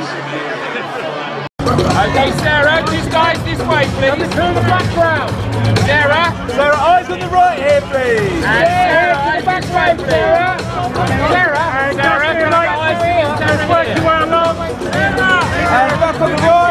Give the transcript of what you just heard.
Okay, Sarah, just guys this way, please. Turn the background. Sarah, eyes on the right here, please. And Sarah, eyes this way, please. Sarah, can I eyes here? Sarah, And back on the right.